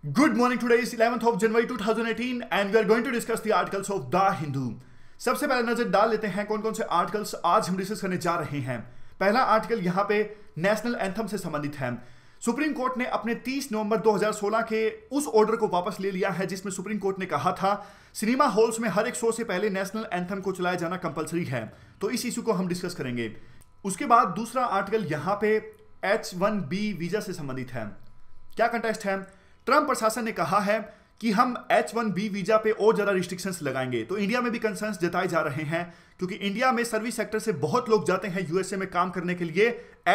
Good morning. Today is 11th of January 2018 and we are going to discuss the articles of The Hindu. सबसे पहले नजर डाल लेते हैं कौन कौन से आर्टिकल्स आज हम डिस्कस करने जा रहे हैं। पहला आर्टिकल यहां पे नेशनल एंथम से संबंधित है। सुप्रीम कोर्ट ने अपने 30 नवंबर 2016 के उस ऑर्डर को वापस ले लिया है जिसमें सुप्रीम कोर्ट ने कहा था सिनेमा हॉल्स में हर एक शो से पहले नेशनल एंथम को चलाया जाना कंपलसरी है। तो इस इशू को हम डिस्कस करेंगे। उसके बाद दूसरा आर्टिकल यहां पे H1B वीजा से संबंधित है। क्या कंटेक्स्ट है? ट्रंप प्रशासन ने कहा है कि हम H1B वीजा पे और ज्यादा रिस्ट्रिक्शंस लगाएंगे। तो इंडिया में भी कंसर्न्स जताए जा रहे हैं क्योंकि इंडिया में सर्विस सेक्टर से बहुत लोग जाते हैं यूएसए में काम करने के लिए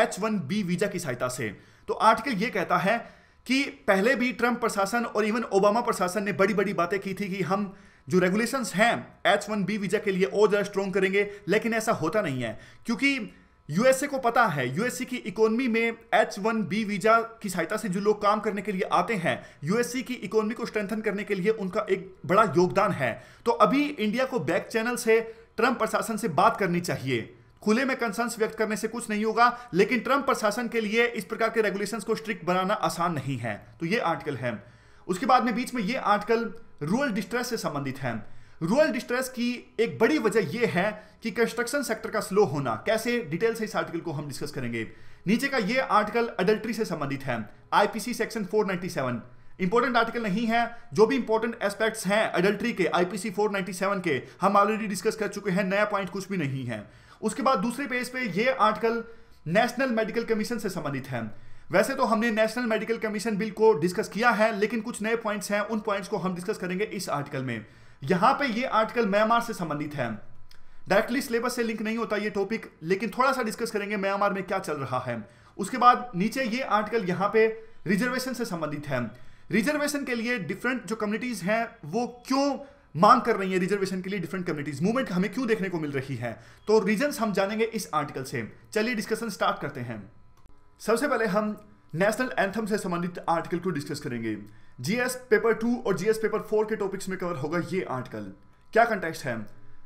H1B वीजा की सहायता से। तो आर्टिकल ये कहता है कि पहले भी ट्रंप प्रशासन और इवन ओबामा प्रशासन ने बड़ी बड़ी बातें की थी कि हम जो रेगुलेशंस हैं H1B वीजा के लिए और ज्यादा स्ट्रॉन्ग करेंगे, लेकिन ऐसा होता नहीं है क्योंकि यूएसए को पता है यूएसए की इकोनॉमी में H1B वीजा की सहायता से जो लोग काम करने के लिए आते हैं यूएसए की इकोनॉमी को स्ट्रेंथन करने के लिए उनका एक बड़ा योगदान है। तो अभी इंडिया को बैक चैनल से ट्रंप प्रशासन से बात करनी चाहिए। खुले में कंसर्न्स व्यक्त करने से कुछ नहीं होगा, लेकिन ट्रंप प्रशासन के लिए इस प्रकार के रेगुलेशंस को स्ट्रिक्ट बनाना आसान नहीं है। तो ये आर्टिकल है। उसके बाद में बीच में ये आर्टिकल रूरल डिस्ट्रेस से संबंधित है। रूरल डिस्ट्रेस की एक बड़ी वजह यह है कि कंस्ट्रक्शन सेक्टर का स्लो होना। कैसे, डिटेल से इस आर्टिकल को हम डिस्कस करेंगे। नीचे का यह आर्टिकल अडल्ट्री से संबंधित है। आईपीसी सेक्शन 497 इंपॉर्टेंट आर्टिकल नहीं है। जो भी इंपॉर्टेंट एस्पेक्ट्स हैं अडल्ट्री के आईपीसी 497 के हम ऑलरेडी डिस्कस कर चुके हैं, नया पॉइंट कुछ भी नहीं है। उसके बाद दूसरे पेज पे यह आर्टिकल नेशनल मेडिकल कमीशन से संबंधित है। वैसे तो हमने नेशनल मेडिकल कमीशन बिल को डिस्कस किया है, लेकिन कुछ नए पॉइंट्स हैं, उन पॉइंट्स को हम डिस्कस करेंगे इस आर्टिकल में। यहां पे ये आर्टिकल म्यांमार से संबंधित है। डायरेक्टली सिलेबस से लिंक नहीं होता ये टॉपिक, लेकिन थोड़ा सा डिस्कस करेंगे म्यांमार में क्या चल रहा है। उसके बाद नीचे ये आर्टिकल यहां पे रिजर्वेशन से संबंधित है। रिजर्वेशन के लिए डिफरेंट जो कम्युनिटीज हैं वो क्यों मांग कर रही है, रिजर्वेशन के लिए डिफरेंट कम्युनिटीज मूवमेंट हमें क्यों देखने को मिल रही है, तो रीजंस हम जानेंगे इस आर्टिकल से। चलिए डिस्कशन स्टार्ट करते हैं। सबसे पहले हम नेशनल एंथम से संबंधित आर्टिकल को डिस्कस करेंगे। जीएस पेपर 2 और जीएस पेपर 4 के टॉपिक्स में कवर होगा ये आर्टिकल। क्या कंटेक्स्ट है?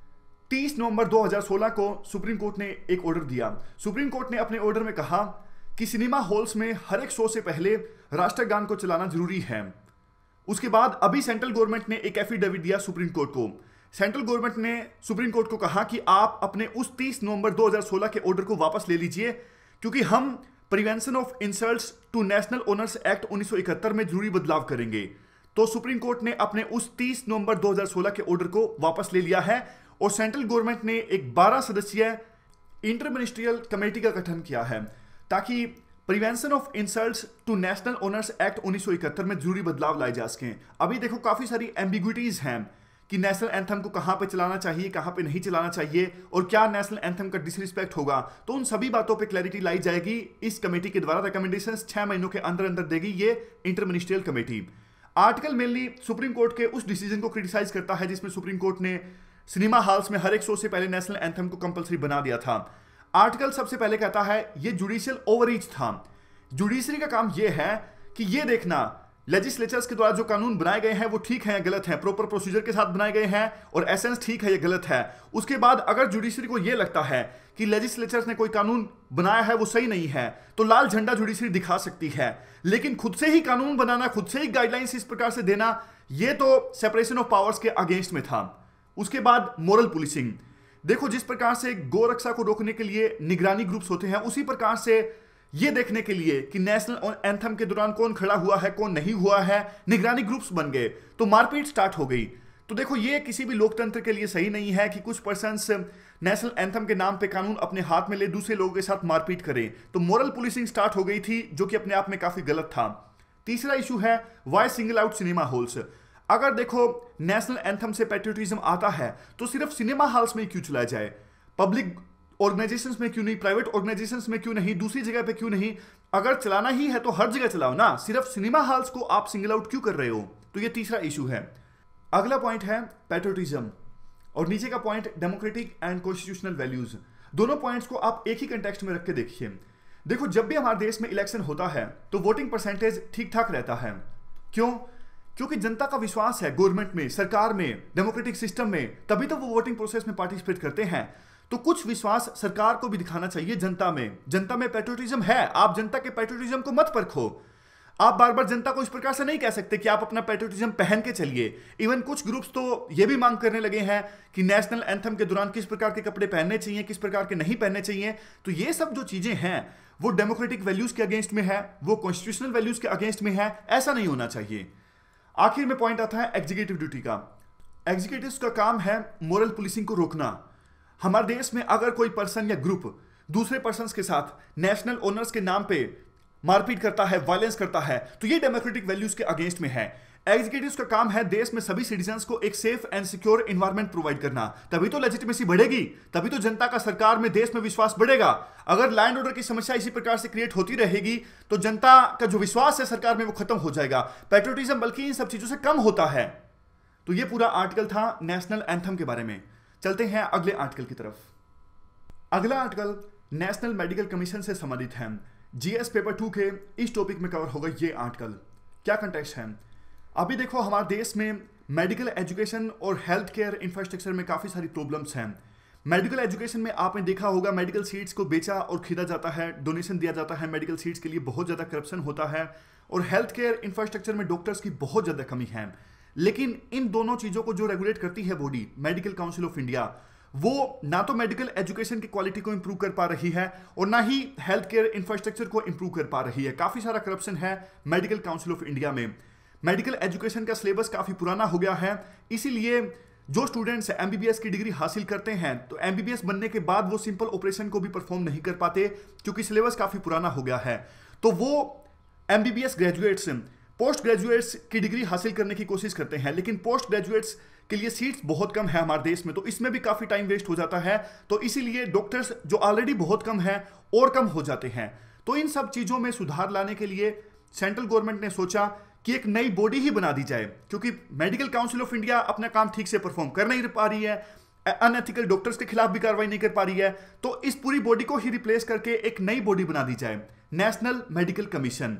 30 नवंबर 2016 को सुप्रीम कोर्ट ने एक ऑर्डर दिया। सुप्रीम कोर्ट ने अपने ऑर्डर में कहा कि सिनेमा हॉल्स में हर एक शो से पहले राष्ट्रगान को चलाना जरूरी है। उसके बाद अभी सेंट्रल गवर्नमेंट ने एक एफिडेविट दिया सुप्रीम कोर्ट को। सेंट्रल गवर्नमेंट ने सुप्रीम कोर्ट को कहा कि आप अपने उस 30 नवंबर 2016 के ऑर्डर को वापस ले लीजिए क्योंकि हम prevention of insults to national honours act 1971 में जरूरी बदलाव करेंगे। तो सुप्रीम कोर्ट ने अपने उस 30 नवंबर 2016 के ऑर्डर को वापस ले लिया है और सेंट्रल गवर्नमेंट ने एक 12 सदस्यीय इंटर मिनिस्ट्रियल कमेटी का गठन किया है ताकि prevention of insults to national honours act 1971 में जरूरी बदलाव लाए जा सकें। अभी देखो काफी सारी एम्बिग्विटीज हैं कि नेशनल एंथम को कहां पे चलाना चाहिए, कहां पे नहीं चलाना चाहिए और क्या नेशनल एंथम का डिसरिस्पेक्ट होगा। तो उन सभी बातों पे क्लैरिटी लाई जाएगी इस कमेटी के द्वारा। रिकमेंडेशंस 6 महीनों के अंदर अंदर देगी ये inter ministerial committee. Article mainly supreme court के उस डिसीजन को क्रिटिसाइज करता है जिसमें सुप्रीम कोर्ट ने सिनेमा हॉल्स में हर एक शो से पहले नेशनल एंथम को कंपलसरी बना दिया था। आर्टिकल सबसे पहले कहता है ये जुडिशियल ओवररीच था। जुडिशरी का काम यह है कि ये देखना लेजिस्लेचर्स के द्वारा जो कानून बनाए गए हैं वो ठीक है या गलत है, प्रॉपर प्रोसीजर के साथ बनाए गए हैं और एसेंस ठीक है या गलत है। उसके बाद अगर जुडिशरी को यह लगता है कि लेजिस्लेचर्स ने कोई कानून बनाया है वो सही नहीं है तो लाल झंडा जुडिशरी दिखा सकती है। लेकिन खुद से ही कानून बनाना, खुद से ही गाइडलाइंस इस प्रकार से देना, ये तो सेपरेशन ऑफ पावर्स के अगेंस्ट में था। उसके बाद मोरल पुलिसिंग। देखो जिस प्रकार से गोरक्षा को रोकने के लिए निगरानी ग्रुप्स होते हैं, उसी प्रकार से ये देखने के लिए कि नेशनल एंथम के दौरान कौन खड़ा हुआ है कौन नहीं हुआ है, निगरानी ग्रुप्स बन गए तो मारपीट स्टार्ट हो गई। तो देखो ये किसी भी लोकतंत्र के लिए सही नहीं है कि कुछ पर्सन्स नेशनल एंथम के नाम पे कानून अपने हाथ में ले दूसरे लोगों के साथ मारपीट करें। तो मोरल पुलिसिंग स्टार्ट हो गई थी जो कि अपने आप में काफी गलत था। तीसरा इशू है why single out cinema halls. अगर देखो नेशनल एंथम से पैट्रियोटिज्म आता है तो सिर्फ सिनेमा हॉल्स में क्यों चलाया जाए, पब्लिक ऑर्गेनाइजेशंस में क्यों नहीं, प्राइवेट ऑर्गेनाइजेशंस में क्यों नहीं, दूसरी जगह पे क्यों नहीं? अगर चलाना ही है तो हर जगह चलाओ ना, सिर्फ सिनेमा हॉल्स को आप सिंगल आउट क्यों कर रहे हो? तो ये तीसरा इशू है। अगला पॉइंट है पैट्रियोटिज्म और नीचे का point democratic and constitutional values. दोनों पॉइंट्स को आप एक ही कंटेक्स्ट में रख के देखिए। देखो जब भी हमारे देश में इलेक्शन होता है तो वोटिंग परसेंटेज ठीक ठाक रहता है। क्यों? क्योंकि जनता का विश्वास है गवर्नमेंट में, सरकार में, डेमोक्रेटिक सिस्टम में, तभी तो वो वोटिंग प्रोसेस में पार्टिसिपेट करते हैं। तो कुछ विश्वास सरकार को भी दिखाना चाहिए जनता में। जनता में पैट्रियोटिज्म है, आप जनता के पैट्रियोटिज्म को मत परखो। आप बार बार जनता को इस प्रकार से नहीं कह सकते कि आप अपना पैट्रियोटिज्म पहन के चलिए। इवन कुछ ग्रुप्स तो ये भी मांग करने लगे हैं कि नेशनल एंथम के दौरान किस प्रकार के कपड़े पहनने चाहिए, किस प्रकार के नहीं पहनने चाहिए। तो ये सब जो चीजें हैं वो डेमोक्रेटिक वैल्यूज के अगेंस्ट में है, वो कॉन्स्टिट्यूशनल वैल्यूज के अगेंस्ट में है। ऐसा नहीं होना चाहिए। आखिर में पॉइंट आता है एग्जीक्यूटिव ड्यूटी का। एग्जीक्यूटिव्स का काम है मोरल पुलिसिंग को रोकना। हमारे देश में अगर कोई पर्सन या ग्रुप दूसरे पर्सन के साथ नेशनल ओनर्स के नाम पे मारपीट करता है, वायलेंस करता है, तो ये डेमोक्रेटिक वैल्यूज के अगेंस्ट में है। एग्जीक्यूटिव्स का काम है देश में सभी सिटीजंस को एक safe and secure environment provide करना। तभी तो लेजिटिमेसी बढ़ेगी, तभी तो जनता का सरकार में, देश में विश्वास बढ़ेगा। अगर लैंड ऑर्डर की समस्या इसी प्रकार से क्रिएट होती रहेगी तो जनता का जो विश्वास है सरकार में वो खत्म हो जाएगा। पैट्रियोटिज्म बल्कि इन सब चीजों से कम होता है। तो ये पूरा आर्टिकल था नेशनल एंथम के बारे में। चलते हैं अगले आर्टिकल की तरफ। अगला आर्टिकल नेशनल मेडिकल कमीशन से संबंधित है। जीएस पेपर 2 के इस टॉपिक में कवर होगा ये आर्टिकल। क्या कंटेक्स्ट है? अभी देखो हमारे देश में मेडिकल एजुकेशन और हेल्थ केयर इंफ्रास्ट्रक्चर में काफ़ी सारी प्रॉब्लम्स हैं। मेडिकल एजुकेशन में आपने देखा होगा मेडिकल सीट्स को बेचा और खरीदा जाता है, डोनेशन दिया जाता है मेडिकल सीट्स के लिए, बहुत ज़्यादा करप्शन होता है। और हेल्थ केयर इंफ्रास्ट्रक्चर में डॉक्टर्स की बहुत ज़्यादा कमी है। लेकिन इन दोनों चीज़ों को जो रेगुलेट करती है body medical council of India, वो ना तो मेडिकल एजुकेशन की क्वालिटी को इंप्रूव कर पा रही है और ना ही हेल्थ केयर इंफ्रास्ट्रक्चर को इंप्रूव कर पा रही है। काफ़ी सारा करप्शन है मेडिकल काउंसिल ऑफ इंडिया में। मेडिकल एजुकेशन का सिलेबस काफ़ी पुराना हो गया है, इसीलिए जो स्टूडेंट्स एमबीबीएस की डिग्री हासिल करते हैं तो एमबीबीएस बनने के बाद वो सिंपल ऑपरेशन को भी परफॉर्म नहीं कर पाते क्योंकि सिलेबस काफ़ी पुराना हो गया है। तो वो एमबीबीएस ग्रेजुएट्स पोस्ट ग्रेजुएट्स की डिग्री हासिल करने की कोशिश करते हैं, लेकिन पोस्ट ग्रेजुएट्स के लिए सीट्स बहुत कम है हमारे देश में, तो इसमें भी काफ़ी टाइम वेस्ट हो जाता है। तो इसीलिए डॉक्टर्स जो ऑलरेडी बहुत कम है और कम हो जाते हैं। तो इन सब चीज़ों में सुधार लाने के लिए सेंट्रल गवर्नमेंट ने सोचा कि एक नई बॉडी ही बना दी जाए, क्योंकि मेडिकल काउंसिल ऑफ इंडिया अपना काम ठीक से परफॉर्म कर नहीं पा रही है, अनएथिकल डॉक्टर्स के खिलाफ भी कार्रवाई नहीं कर पा रही है। तो इस पूरी बॉडी को ही रिप्लेस करके एक नई बॉडी बना दी जाए, नेशनल मेडिकल कमीशन।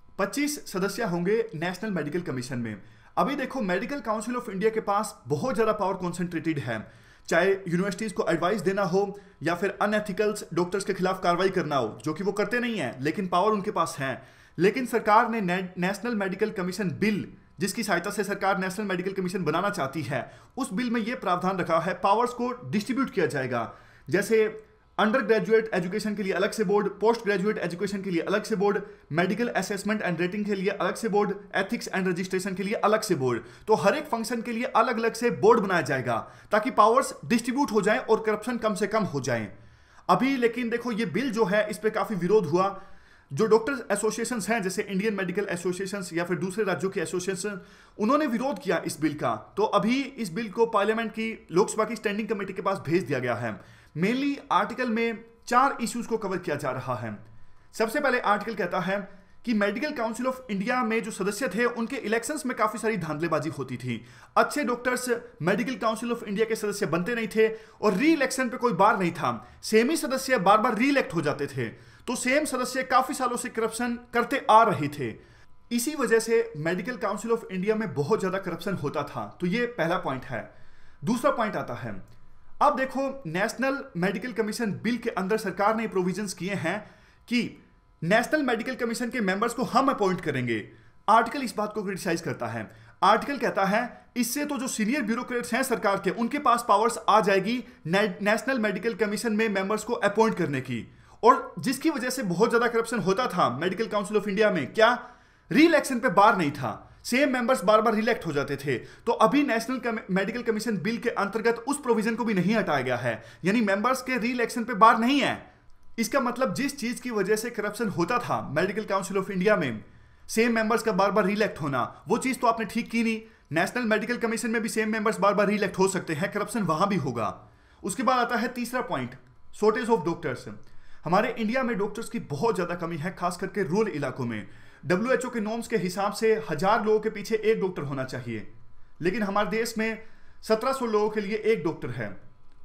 25 सदस्य होंगे नेशनल मेडिकल कमीशन में। अभी देखो मेडिकल काउंसिल ऑफ इंडिया के पास बहुत ज़्यादा पावर कॉन्सेंट्रेटेड है, चाहे यूनिवर्सिटीज़ को एडवाइस देना हो या फिर अनएथिकल्स डॉक्टर्स के खिलाफ कार्रवाई करना हो, जो कि वो करते नहीं है, लेकिन पावर उनके पास है। लेकिन सरकार ने नेशनल मेडिकल कमीशन बिल, जिसकी सहायता से सरकार नेशनल मेडिकल कमीशन बनाना चाहती है, उस बिल में यह प्रावधान रखा है पावर्स को डिस्ट्रीब्यूट किया जाएगा। जैसे अंडर ग्रेजुएट एजुकेशन के लिए अलग से बोर्ड, पोस्ट ग्रेजुएट एजुकेशन के लिए अलग से board, medical assessment and rating के लिए अलग से बोर्ड, एथिक्स एंड रजिस्ट्रेशन के लिए अलग से बोर्ड। तो हर एक फंक्शन के लिए अलग अलग से बोर्ड बनाया जाएगा ताकि पावर्स डिस्ट्रीब्यूट हो जाए और करप्शन कम से कम हो जाए। अभी लेकिन देखो ये बिल जो है इस पर काफी विरोध हुआ। जो डॉक्टर एसोसिएशंस हैं जैसे इंडियन मेडिकल एसोसिएशंस या फिर दूसरे राज्यों के एसोसिएशन, उन्होंने विरोध किया इस बिल का। तो अभी इस बिल को पार्लियामेंट की लोकसभा की स्टैंडिंग कमेटी के पास भेज दिया गया है। मेनली आर्टिकल में 4 इश्यूज को कवर किया जा रहा है। सबसे पहले आर्टिकल कहता है कि मेडिकल काउंसिल ऑफ इंडिया में जो सदस्य थे उनके इलेक्शंस में काफी सारी धांधलेबाजी होती थी। अच्छे doctors medical council of India के सदस्य बनते नहीं थे और री इलेक्शन पे कोई बार नहीं था। सेम ही सदस्य बार बार री इलेक्ट हो जाते थे, तो सेम सदस्य काफी सालों से करप्शन करते आ रहे थे। इसी वजह से मेडिकल काउंसिल ऑफ इंडिया में बहुत ज्यादा करप्शन होता था। तो ये पहला पॉइंट है। दूसरा पॉइंट आता है, अब देखो नेशनल मेडिकल कमीशन बिल के अंदर सरकार ने प्रोविजंस किए हैं कि नेशनल मेडिकल कमीशन के मेंबर्स को हम अपॉइंट करेंगे। आर्टिकल इस बात को क्रिटिसाइज करता है। आर्टिकल कहता है इससे तो जो सीनियर ब्यूरोक्रेट्स हैं सरकार के, उनके पास पावर्स आ जाएगी नेशनल मेडिकल कमीशन में मेंबर्स को अपॉइंट करने की, और जिसकी वजह से बहुत ज्यादा करप्शन होता था मेडिकल काउंसिल ऑफ इंडिया में। क्या री इलेक्शन पे बार नहीं था, सेम मेंबर्स बार बार रिलेक्ट हो जाते थे। तो अभी नेशनल मेडिकल कमीशन बिल के अंतर्गत उस प्रोविजन को भी नहीं हटाया गया है, यानी मेंबर्स के री इलेक्शन पे बार नहीं है। इसका मतलब जिस चीज की वजह से करप्शन होता था मेडिकल काउंसिल ऑफ इंडिया में, सेम मेंबर्स का बार बार रिलेक्ट होना, वो चीज तो आपने ठीक की नहीं। नेशनल मेडिकल कमीशन में भी सेम मेंबर्स बार बार रिलेक्ट हो सकते हैं, करप्शन वहां भी होगा। उसके बाद आता है तीसरा पॉइंट, शॉर्टेज ऑफ डॉक्टर्स। हमारे इंडिया में डॉक्टर्स की बहुत ज्यादा कमी है, खास करके रूरल इलाकों में। WHO के नॉर्म्स के हिसाब से 1000 लोगों के पीछे एक डॉक्टर होना चाहिए, लेकिन हमारे देश में 1700 लोगों के लिए एक डॉक्टर है।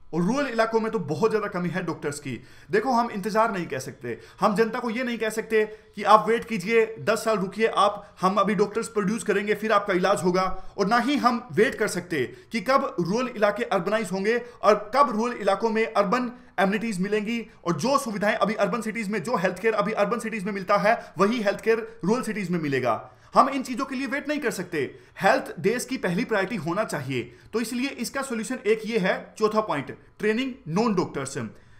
और रूरल इलाकों में तो बहुत ज्यादा कमी है डॉक्टर्स की। देखो, हम इंतजार नहीं कह सकते, हम जनता को ये नहीं कह सकते कि आप वेट कीजिए, 10 साल रुकिए, हम अभी डॉक्टर्स प्रोड्यूस करेंगे फिर आपका इलाज होगा। और ना ही हम वेट कर सकते कि कब रूरल इलाके अर्बनाइज होंगे और कब रूरल इलाकों में अर्बन एमिनिटीज मिलेंगी, और जो सुविधाएं अभी अर्बन सिटीज में, जो हेल्थ केयर अभी अर्बन सिटीज में मिलता है, वही हेल्थ केयर रूरल सिटीज में मिलेगा। हम इन चीजों के लिए वेट नहीं कर सकते। हेल्थ देश की पहली प्रायोरिटी होना चाहिए। तो इसलिए इसका सॉल्यूशन एक ये है, चौथा point, training non doctors.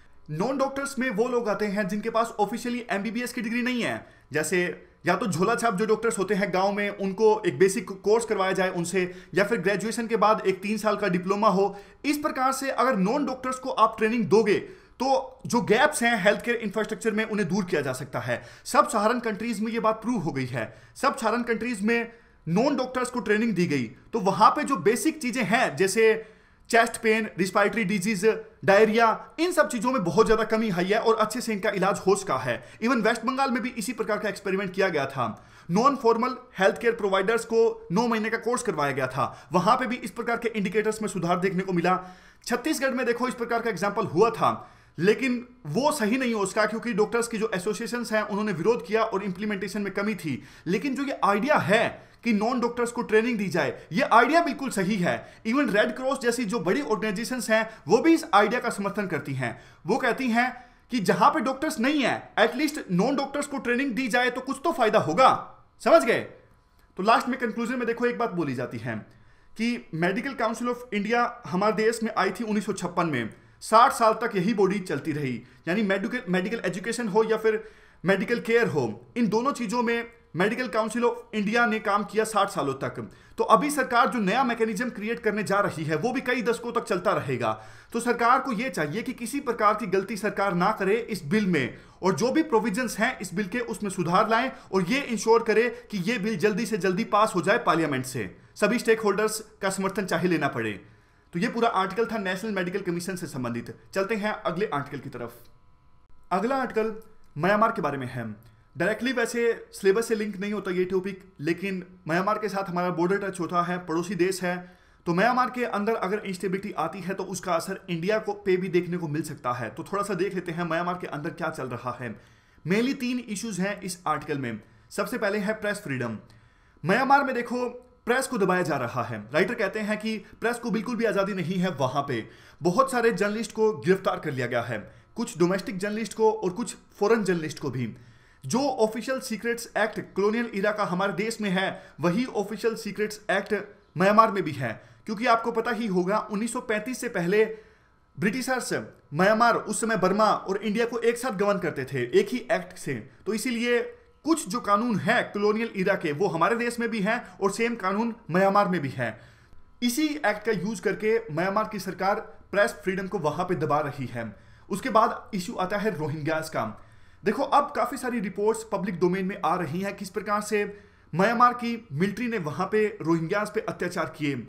Non doctors में वो लोग आते हैं जिनके पास ऑफिशियली एमबीबीएस की डिग्री नहीं है। जैसे या तो झोला छाप जो डॉक्टर्स होते हैं गांव में, उनको एक बेसिक कोर्स करवाया जाए उनसे, या फिर ग्रेजुएशन के बाद एक 3 साल का डिप्लोमा हो। इस प्रकार से अगर नॉन डॉक्टर्स को आप ट्रेनिंग दोगे तो जो गैप्स हैं हेल्थ केयर इंफ्रास्ट्रक्चर में, उन्हें दूर किया जा सकता है। सब सहारन कंट्रीज में ये बात प्रूव हो गई है। सब सहारन कंट्रीज में नॉन डॉक्टर्स को ट्रेनिंग दी गई तो वहां पे जो बेसिक चीजें हैं, जैसे chest pain, respiratory disease, diarrhoea, इन सब चीजों में बहुत ज्यादा कमी आई है और अच्छे से इनका इलाज हो सका है। इवन वेस्ट बंगाल में भी इसी प्रकार का एक्सपेरिमेंट किया गया था। Non formal health care providers को 9 महीने का कोर्स करवाया गया था, वहां पे भी इस प्रकार के इंडिकेटर्स में सुधार देखने को मिला। छत्तीसगढ़ में देखो इस प्रकार का एग्जाम्पल हुआ था, लेकिन वो सही नहीं हो सका क्योंकि डॉक्टर्स की जो एसोसिएशंस हैं उन्होंने विरोध किया और इंप्लीमेंटेशन में कमी थी। लेकिन जो ये आइडिया है कि नॉन डॉक्टर्स को ट्रेनिंग दी जाए, ये आइडिया बिल्कुल सही है। इवन रेड क्रॉस जैसी जो बड़ी ऑर्गेनाइजेशंस हैं वो भी इस आइडिया का समर्थन करती हैं। वो कहती हैं कि जहां पे डॉक्टर्स नहीं है, एटलीस्ट नॉन डॉक्टर्स को ट्रेनिंग दी जाए तो कुछ तो फायदा होगा। समझ गए? तो लास्ट में कंक्लूजन में देखो एक बात बोली जाती है कि मेडिकल काउंसिल ऑफ इंडिया हमारे देश में आई थी 1956 में। 60 साल तक यही बॉडी चलती रही। यानी मेडिकल एजुकेशन हो या फिर मेडिकल केयर हो, इन दोनों चीजों में मेडिकल काउंसिल ऑफ इंडिया ने काम किया 60 सालों तक। तो अभी सरकार जो नया मैकेनिज्म क्रिएट करने जा रही है वो भी कई दशकों तक चलता रहेगा। तो सरकार को यह चाहिए कि किसी प्रकार की गलती सरकार ना करे इस बिल में, और जो भी प्रोविजंस हैं इस बिल के उसमें सुधार लाएं और ये इंश्योर करे कि ये बिल जल्दी से जल्दी पास हो जाए पार्लियामेंट से। सभी स्टेक होल्डर्स का समर्थन चाहे लेना पड़े। तो ये पूरा आर्टिकल था नेशनल मेडिकल कमीशन से संबंधित। चलते हैं अगले आर्टिकल की तरफ। अगला आर्टिकल म्यांमार के बारे में है। डायरेक्टली वैसे सिलेबस से लिंक नहीं होता ये टॉपिक, लेकिन म्यांमार के साथ हमारा बॉर्डर टच होता है, पड़ोसी देश है। तो म्यांमार के अंदर अगर इंस्टेबिलिटी आती है तो उसका असर इंडिया को पे भी देखने को मिल सकता है। तो थोड़ा सा देख लेते हैं म्यांमार के अंदर क्या चल रहा है। मेनली 3 इश्यूज हैं इस आर्टिकल में। सबसे पहले है प्रेस फ्रीडम। म्यांमार में देखो प्रेस को दबाया जा रहा है। राइटर कहते हैं कि प्रेस को बिल्कुल भी आजादी नहीं है। वहां पे बहुत सारे जर्नलिस्ट को गिरफ्तार कर लिया गया है, कुछ डोमेस्टिक जर्नलिस्ट को और कुछ फॉरेन जर्नलिस्ट को भी। जो official secrets act colonial era का हमारे देश में है, वही ऑफिशियल सीक्रेट्स एक्ट म्यांमार में भी है। क्योंकि आपको पता ही होगा 1935 से पहले ब्रिटिशर्स म्यांमार, उस समय बर्मा और इंडिया को एक साथ गवर्न करते थे एक ही एक्ट से। तो इसीलिए कुछ जो कानून है कॉलोनियल इरा के वो हमारे देश में भी हैं और सेम कानून म्यांमार में भी है। इसी एक्ट का यूज करके म्यांमार की सरकार प्रेस फ्रीडम को वहां पे दबा रही है। उसके बाद इश्यू आता है रोहिंग्यास का। देखो अब काफी सारी रिपोर्ट्स पब्लिक डोमेन में आ रही हैं किस प्रकार से म्यांमार की मिलिट्री ने वहां पे रोहिंग्यास पे अत्याचार किए।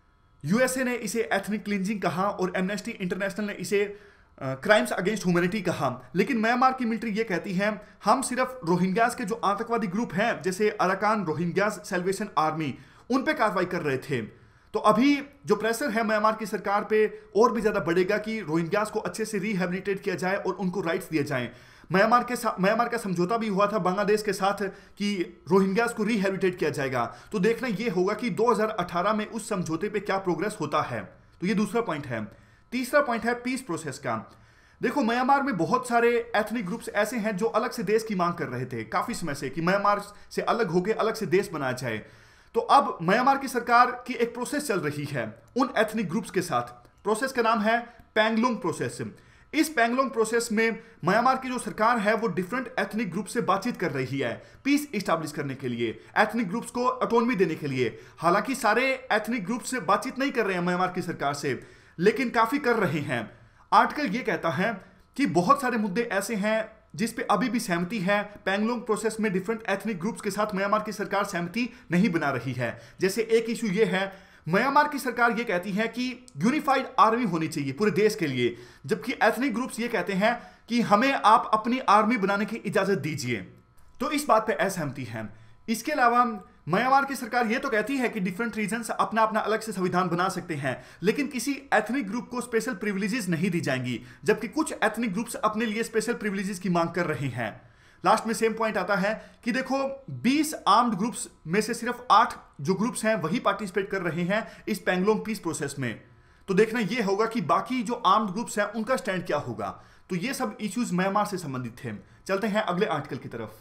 यूएसए ने इसे एथनिक क्लिंजिंग कहा और एमनेस्टी इंटरनेशनल ने इसे क्राइम्स अगेंस्ट ह्यूमैनिटी कहा। लेकिन म्यांमार की मिलिट्री ये कहती है हम सिर्फ रोहिंग्यास के जो आतंकवादी ग्रुप हैं जैसे अराकान रोहिंग्यास सैल्वेशन आर्मी, उन पे कार्रवाई कर रहे थे। तो अभी जो प्रेशर है म्यांमार की सरकार पे और भी ज्यादा बढ़ेगा कि रोहिंग्यास को अच्छे से रिहेबिलिटेट किया जाए और उनको राइट्स दिए जाएं। म्यांमार का समझौता भी हुआ था बांग्लादेश के साथ कि रोहिंग्यास को रिहेबिलिटेट किया जाएगा। तो देखना यह होगा कि 2018 में उस समझौते पे क्या प्रोग्रेस होता है। तो ये दूसरा पॉइंट है। तीसरा पॉइंट है पीस प्रोसेस का। देखो म्यांमार में बहुत सारे एथनिक ग्रुप्स ऐसे हैं जो अलग से देश की मांग कर रहे थे काफी समय से कि म्यांमार से अलग होकर अलग से देश बनाया जाए। तो अब म्यांमार की सरकार की एक प्रोसेस चल रही है उन एथनिक ग्रुप्स के साथ। प्रोसेस का नाम है पैंगलोंग प्रोसेस। इस पैंगलोंग प्रोसेस में म्यांमार की जो सरकार है वो डिफरेंट एथनिक ग्रुप से बातचीत कर रही है पीस इस्टेब्लिश करने के लिए, एथनिक ग्रुप्स को ऑटोनॉमी देने के लिए। हालांकि सारे एथनिक ग्रुप से बातचीत नहीं कर रहे हैं म्यांमार की सरकार से, लेकिन काफी कर रहे हैं। आर्टिकल ये कहता है कि बहुत सारे मुद्दे ऐसे हैं जिस पे अभी भी सहमति है। पैंगलोंग प्रोसेस में डिफरेंट एथनिक ग्रुप्स के साथ म्यांमार की सरकार सहमति नहीं बना रही है। जैसे एक इशू ये है, म्यांमार की सरकार ये कहती है कि यूनिफाइड आर्मी होनी चाहिए पूरे देश के लिए, जबकि एथनिक ग्रुप्स ये कहते हैं कि हमें आप अपनी आर्मी बनाने की इजाजत दीजिए। तो इस बात पे असहमति है। इसके अलावा म्यांमार की सरकार ये तो कहती है कि डिफरेंट रीजन्स अपना अपना अलग से संविधान बना सकते हैं, लेकिन किसी एथनिक ग्रुप को स्पेशल प्रिविलेजेस नहीं दी जाएंगी, जबकि कुछ एथनिक ग्रुप्स अपने लिए स्पेशल प्रिविलेजेस की मांग कर रहे हैं। लास्ट में सेम पॉइंट आता है कि देखो 20 आर्म्ड ग्रुप्स में से सिर्फ 8 जो ग्रुप्स हैं वही पार्टिसिपेट कर रहे हैं इस पैंगलोंग पीस प्रोसेस में। तो देखना यह होगा कि बाकी जो आर्म्ड ग्रुप्स हैं उनका स्टैंड क्या होगा। तो ये सब इश्यूज म्यांमार से संबंधित थे। चलते हैं अगले आर्टिकल की तरफ।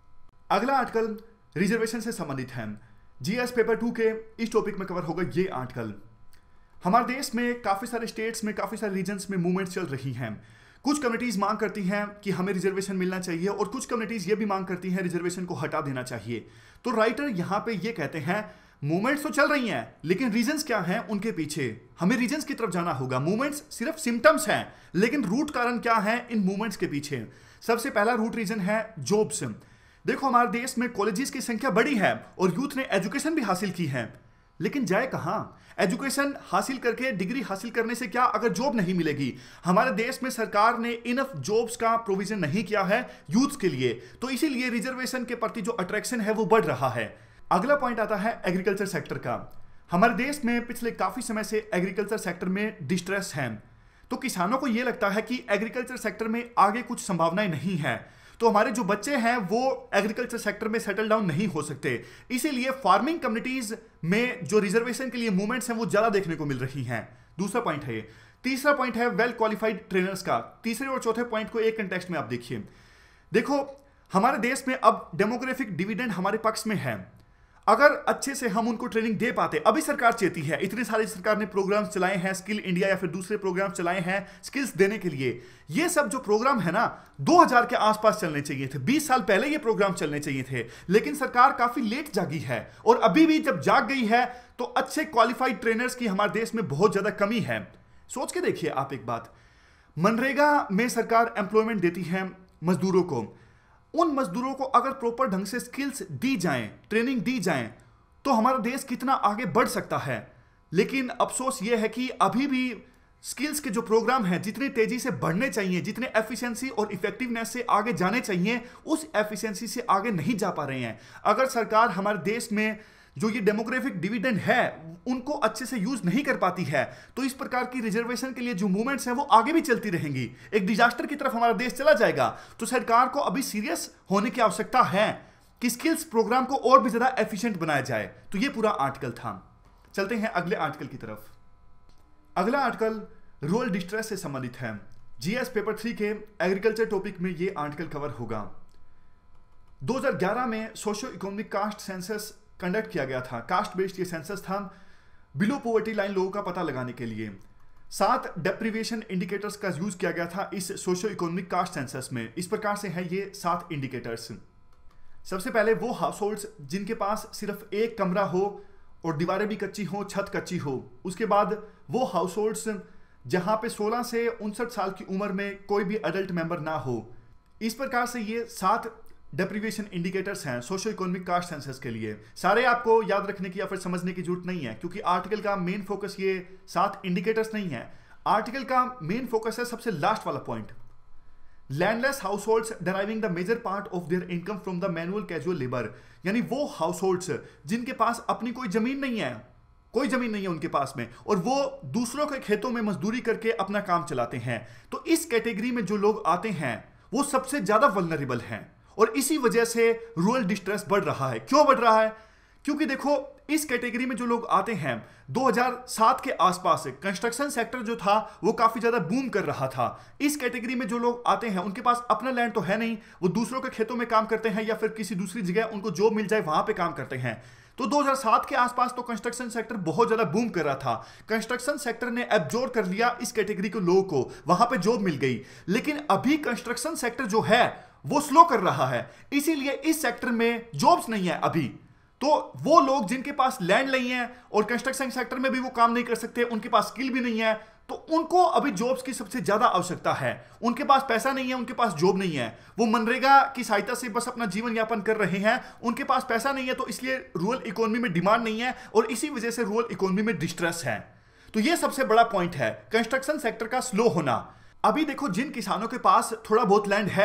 अगला आर्टिकल रिजर्वेशन से संबंधित है। जीएस पेपर 2 के इस टॉपिक में कवर होगा ये आर्टिकल। हमारे देश में काफी सारे स्टेट्स में, काफी सारे रीजन्स में मूवमेंट्स चल रही हैं। कुछ कम्युनिटीज मांग करती हैं कि हमें रिजर्वेशन मिलना चाहिए और कुछ कम्युनिटीज ये भी मांग करती हैं रिजर्वेशन को हटा देना चाहिए। तो राइटर यहां पे ये कहते हैं मूवमेंट्स तो चल रही हैं, लेकिन रीजंस क्या हैं उनके पीछे, हमें रीजंस की तरफ जाना होगा। मूवमेंट्स सिर्फ सिम्टम्स हैं, लेकिन रूट कारण क्या है इन मूवमेंट्स के पीछे। सबसे पहला रूट रीजन है जॉब्स। देखो हमारे देश में कॉलेजेस की संख्या बढ़ी है और यूथ ने एजुकेशन भी हासिल की है, लेकिन जाए कहां? एजुकेशन हासिल करके, डिग्री हासिल करने से क्या अगर जॉब नहीं मिलेगी? हमारे देश में सरकार ने इनफ जॉब्स का प्रोविजन नहीं किया है यूथ के लिए, तो इसीलिए रिजर्वेशन के प्रति जो अट्रैक्शन है वो बढ़ रहा है। अगला पॉइंट आता है एग्रीकल्चर सेक्टर का। हमारे देश में पिछले काफी समय से एग्रीकल्चर सेक्टर में डिस्ट्रेस है, तो किसानों को यह लगता है कि एग्रीकल्चर सेक्टर में आगे कुछ संभावनाएं नहीं है, तो हमारे जो बच्चे हैं वो एग्रीकल्चर सेक्टर में सेटल डाउन नहीं हो सकते। इसीलिए फार्मिंग कम्युनिटीज में जो रिजर्वेशन के लिए मूवमेंट्स हैं वो ज्यादा देखने को मिल रही हैं। दूसरा पॉइंट है। तीसरा पॉइंट है वेल क्वालिफाइड ट्रेनर्स का। तीसरे और चौथे पॉइंट को एक कंटेक्स्ट में आप देखिए। देखो हमारे देश में अब डेमोग्राफिक डिविडेंड हमारे पक्ष में है। अगर अच्छे से हम उनको ट्रेनिंग दे पाते, अभी सरकार चाहती है, इतने सारे सरकार ने प्रोग्राम्स चलाए हैं, स्किल इंडिया या फिर दूसरे प्रोग्राम चलाए हैं स्किल्स देने के लिए। ये सब जो प्रोग्राम है ना 2000 के आसपास चलने चाहिए थे, 20 साल पहले ये प्रोग्राम चलने चाहिए थे, लेकिन सरकार काफी लेट जागी है। और अभी भी जब जाग गई है तो अच्छे क्वालिफाइड ट्रेनर्स की हमारे देश में बहुत ज्यादा कमी है। सोच के देखिए आप एक बात, मनरेगा में सरकार एम्प्लॉयमेंट देती है मजदूरों को, उन मजदूरों को अगर प्रॉपर ढंग से स्किल्स दी जाएं, ट्रेनिंग दी जाएं, तो हमारा देश कितना आगे बढ़ सकता है। लेकिन अफसोस यह है कि अभी भी स्किल्स के जो प्रोग्राम हैं जितनी तेजी से बढ़ने चाहिए, जितने एफिशिएंसी और इफेक्टिवनेस से आगे जाने चाहिए, उस एफिशिएंसी से आगे नहीं जा पा रहे हैं। अगर सरकार हमारे देश में जो ये डेमोग्राफिक डिविडेंड है उनको अच्छे से यूज नहीं कर पाती है, तो इस प्रकार की रिजर्वेशन के लिए जो मूवमेंट्स हैं वो आगे भी चलती रहेंगी, एक डिजास्टर की तरफ हमारा देश चला जाएगा। तो सरकार को अभी सीरियस होने की आवश्यकता है कि स्किल्स प्रोग्राम को और भी ज्यादा एफिशिएंट बनाया जाए। तो ये पूरा आर्टिकल था। चलते हैं अगले आर्टिकल की तरफ। अगला आर्टिकल रूरल डिस्ट्रेस से संबंधित है। जीएस पेपर 3 के एग्रीकल्चर टॉपिक में ये आर्टिकल कवर होगा। 2011 में socio economic caste census conduct किया गया था। कास्ट बेस्ड ये सेंसस था बिलो पॉवर्टी लाइन लोगों का पता लगाने के लिए। 7 डेप्रिवेशन इंडिकेटर्स का यूज किया गया था इस सोशियो इकोनॉमिक कास्ट सेंसस में। इस प्रकार से है ये 7 इंडिकेटर्स। सबसे पहले वो हाउस होल्ड्स जिनके पास सिर्फ एक कमरा हो और दीवारें भी कच्ची हो, छत कच्ची हो। उसके बाद वो हाउस होल्ड्स जहां पे 16 से 59 साल की उम्र में कोई भी अडल्ट मेंबर ना हो। इस प्रकार से ये 7 डेप्रिवेशन इंडिकेटर्स हैं सोशियो इकोनॉमिक कास्ट सेंसस के लिए। सारे आपको याद रखने की या फिर समझने की जरूरत नहीं है, क्योंकि आर्टिकल का मेन फोकस ये 7 इंडिकेटर्स नहीं है। आर्टिकल का मेन फोकस है सबसे लास्ट वाला point, landless households driving the major part of their income from the manual casual labour. यानी वो हाउस होल्ड्स जिनके पास अपनी कोई जमीन नहीं है, कोई जमीन नहीं है उनके पास में, और वो दूसरों के खेतों में मजदूरी करके अपना काम चलाते हैं। तो इस कैटेगरी में जो लोग आते हैं वो सबसे ज्यादा वल्नरेबल हैं, और इसी वजह से रूरल डिस्ट्रेस बढ़ रहा है। क्यों बढ़ रहा है? क्योंकि देखो इस कैटेगरी में जो लोग आते हैं 2007 के आसपास कंस्ट्रक्शन सेक्टर जो था वो काफी ज्यादा बूम कर रहा था। इस कैटेगरी में जो लोग आते हैं उनके पास अपना लैंड तो है नहीं, वो दूसरों के खेतों में काम करते हैं या फिर किसी दूसरी जगह उनको जॉब मिल जाए वहां पे काम करते हैं। तो 2007 के आसपास तो कंस्ट्रक्शन सेक्टर बहुत ज्यादा बूम कर रहा था। कंस्ट्रक्शन सेक्टर ने एब्जॉर्ब कर लिया इस कैटेगरी के लोगों को, वहां पे जॉब मिल गई। लेकिन अभी कंस्ट्रक्शन सेक्टर जो है वो स्लो कर रहा है, इसीलिए इस सेक्टर में जॉब्स नहीं है अभी। तो वो लोग जिनके पास लैंड नहीं है और कंस्ट्रक्शन सेक्टर में भी वो काम नहीं कर सकते, उनके पास स्किल भी नहीं है, तो उनको अभी जॉब्स की सबसे ज्यादा आवश्यकता है। उनके पास पैसा नहीं है, उनके पास जॉब नहीं है, वो मनरेगा की सहायता से बस अपना जीवन यापन कर रहे हैं। उनके पास पैसा नहीं है, तो इसलिए रूरल इकोनॉमी में डिमांड नहीं है और इसी वजह से रूरल इकोनॉमी में डिस्ट्रेस है। तो ये सबसे बड़ा पॉइंट है कंस्ट्रक्शन सेक्टर का स्लो होना। अभी देखो जिन किसानों के पास थोड़ा बहुत लैंड है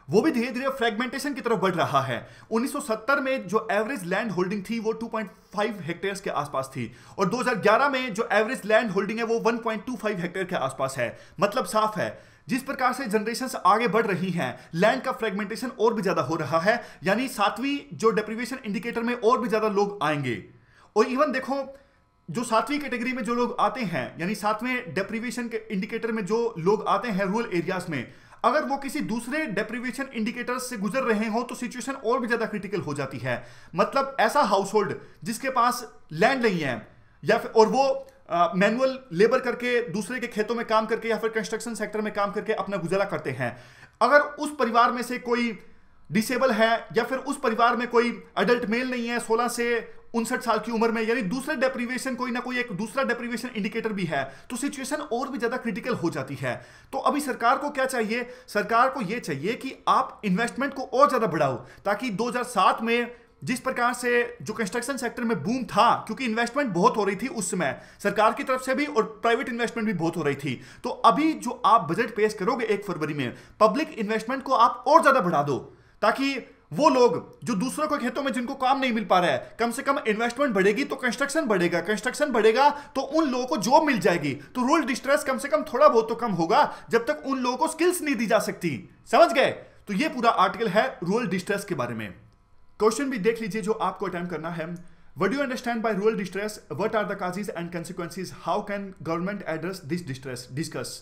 वो भी धीरे धीरे फ्रेगमेंटेशन की तरफ बढ़ रहा है। 1970 में जो एवरेज लैंड होल्डिंग थी वो 2.5 हेक्टेयर्स के आसपास थी और 2011 में जो एवरेज लैंड होल्डिंग है वो 1.25 हेक्टेयर के आसपास है। मतलब साफ है, जिस प्रकार से जनरेशंस आगे बढ़ रही हैं, लैंड का फ्रेगमेंटेशन और भी ज्यादा हो रहा है, यानी 7वीं जो डेप्रिवेशन इंडिकेटर में और भी ज्यादा लोग आएंगे। और इवन देखो, जो 7वीं कैटेगरी में जो लोग आते हैं, यानी 7वें डेप्रिवेशन के इंडिकेटर में जो लोग आते हैं रूरल एरियाज में, अगर वो किसी दूसरे डेप्रिवेशन इंडिकेटर से गुजर रहे हो तो सिचुएशन और भी ज्यादा क्रिटिकल हो जाती है। मतलब ऐसा हाउस होल्ड जिसके पास लैंड नहीं है या फिर और वो मैनुअल लेबर करके दूसरे के खेतों में काम करके या फिर कंस्ट्रक्शन सेक्टर में काम करके अपना गुजारा करते हैं, अगर उस परिवार में से कोई डिसेबल है या फिर उस परिवार में कोई अडल्ट मेल नहीं है 16 से 59 साल की उम्र में, यानी दूसरे डेप्रिवेशन कोई ना कोई एक दूसरा डेप्रिवेशन इंडिकेटर भी है, तो सिचुएशन और भी ज्यादा क्रिटिकल हो जाती है। तो अभी सरकार को क्या चाहिए? सरकार को यह चाहिए कि आप इन्वेस्टमेंट को और ज्यादा बढ़ाओ, ताकि 2007 में जिस प्रकार से जो कंस्ट्रक्शन सेक्टर में बूम था, क्योंकि इन्वेस्टमेंट बहुत हो रही थी उस समय सरकार की तरफ से भी और प्राइवेट इन्वेस्टमेंट भी बहुत हो रही थी, तो अभी जो आप बजट पेश करोगे 1 फरवरी में, पब्लिक इन्वेस्टमेंट को आप और ज्यादा बढ़ा दो, ताकि वो लोग जो दूसरों के खेतों में जिनको काम नहीं मिल पा रहा है, कम से कम इन्वेस्टमेंट बढ़ेगी तो कंस्ट्रक्शन बढ़ेगा, कंस्ट्रक्शन बढ़ेगा तो उन लोगों को जॉब मिल जाएगी, तो रूरल डिस्ट्रेस कम से कम थोड़ा बहुत तो कम होगा, जब तक उन लोगों को स्किल्स नहीं दी जा सकती। समझ गए? तो ये पूरा आर्टिकल है रूरल डिस्ट्रेस के बारे में। क्वेश्चन भी देख लीजिए जो आपको अटेम्प्ट करना है। What do you understand by rural distress? What are the causes and consequences? How can government address this distress? Discuss.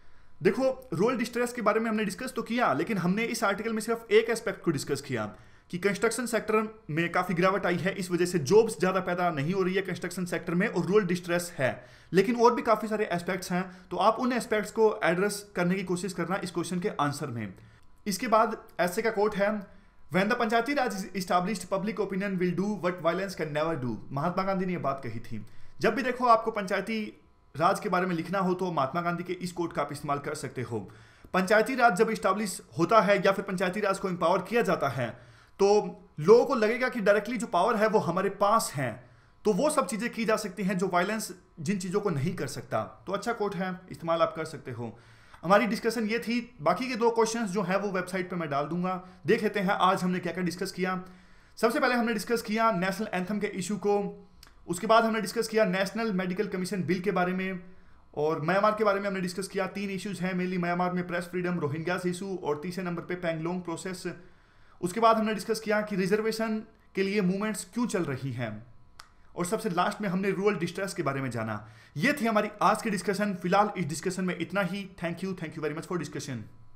देखो, रूरल डिस्ट्रेस के बारे में हमने डिस्कस तो किया, लेकिन हमने इस आर्टिकल में सिर्फ एक एस्पेक्ट को डिस्कस किया कि कंस्ट्रक्शन सेक्टर में काफी गिरावट आई है, इस वजह से जॉब्स ज्यादा पैदा नहीं हो रही है कंस्ट्रक्शन सेक्टर में और रूरल डिस्ट्रेस है। लेकिन और भी काफी सारे एस्पेक्ट्स हैं, तो आप उन एस्पेक्ट्स को एड्रेस करने की कोशिश करना इस क्वेश्चन के आंसर में। इसके बाद ऐसे का कोट है, When the Panchayati Raj is established, public opinion will do what violence can never do। Mahatma Gandhi ने यह बात कही थी। जब भी देखो आपको पंचायती राज के बारे में लिखना हो तो महात्मा गांधी के इस कोट का आप इस्तेमाल कर सकते हो। पंचायती राज जब इस्टेब्लिश होता है या फिर पंचायती राज को एम्पावर किया जाता है, तो लोगों को लगेगा कि डायरेक्टली जो पावर है वो हमारे पास है, तो वो सब चीजें की जा सकती हैं जो वायलेंस जिन चीजों को नहीं कर सकता। तो अच्छा कोट है, इस्तेमाल आप कर सकते हो। हमारी डिस्कशन ये थी, बाकी के 2 क्वेश्चंस जो है वो वेबसाइट पे मैं डाल दूंगा, देख लेते हैं आज हमने क्या क्या डिस्कस किया। सबसे पहले हमने डिस्कस किया नेशनल एंथम के इशू को, उसके बाद हमने डिस्कस किया नेशनल मेडिकल कमीशन बिल के बारे में, और म्यांमार के बारे में हमने डिस्कस किया। 3 इश्यूज हैं मेनली म्यांमार में, प्रेस फ्रीडम, रोहिंग्यास इशू और तीसरे नंबर पे पैंगलोंग प्रोसेस। उसके बाद हमने डिस्कस किया कि रिजर्वेशन के लिए मूवमेंट्स क्यों चल रही हैं, और सबसे लास्ट में हमने रूरल डिस्ट्रेस के बारे में जाना। ये थी हमारी आज की डिस्कशन। फिलहाल इस डिस्कशन में इतना ही। Thank you very much for discussion.